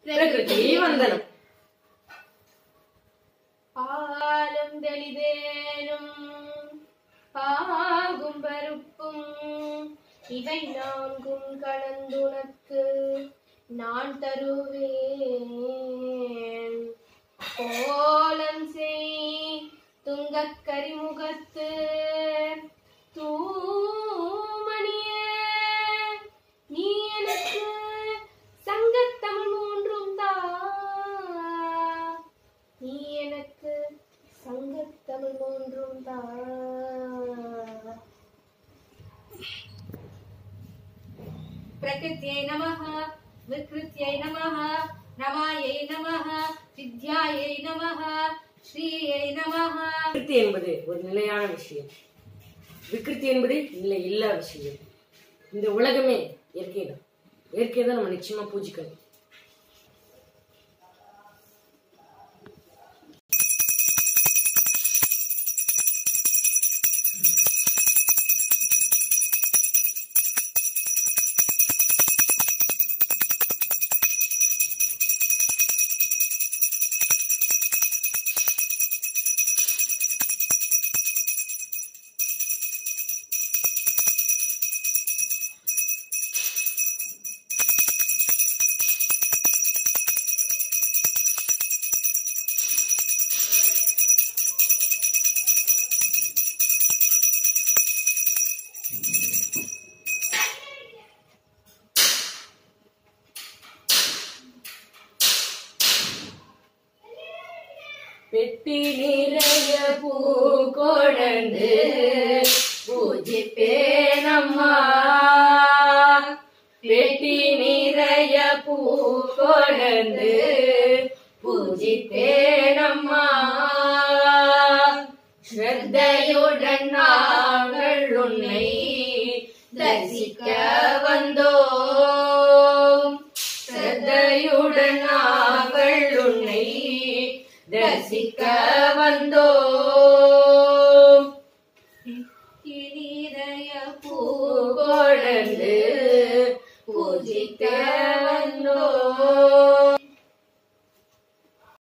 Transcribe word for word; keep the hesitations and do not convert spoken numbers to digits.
பிரகிருதி வந்தனம். பாலும் தெளிதேனும் பாகும் பருப்பும் இவை நான்கும் கலந்துனக்கு நான் தருவேன். கோலம் செய் துங்கக் கரிமுகத்து தூமணியே, நீ எனக்கு சங்கத்தமிழ் மூன்றும் தா, நீ எனக்கு சங்கத்தமிழ் மூன்றும் தா. பிரகிருத்யை நமஹ, விக்ருத்யை நமஹ, ரமாயை நமஹ, வித்யாயை நமஹ, ஸ்ரீயை நமஹ. விக்ருதி என்பது ஒரு நிலையான விஷயம், விக்ருதி என்பது நிலை இல்லா விஷயம். இந்த உலகமே இயற்கை தான், இயற்கையை தான் நம்ம நிச்சயமா பூஜிக்கணும். பெட்டி நிறைய பூ கொண்டு பூஜிப்பேனம்மா, பெட்டி நிறைய பூ கொண்டு பூஜிப்பேனம்மா. ஸ்ரத்தையுடன் நாங்கள் உன்னை தரிசிக்க வந்தோம், ஸ்ரத்தையுடன் நாங்கள் உன்னை தரிசிக்க வந்தோம். இதய பூ கொண்டு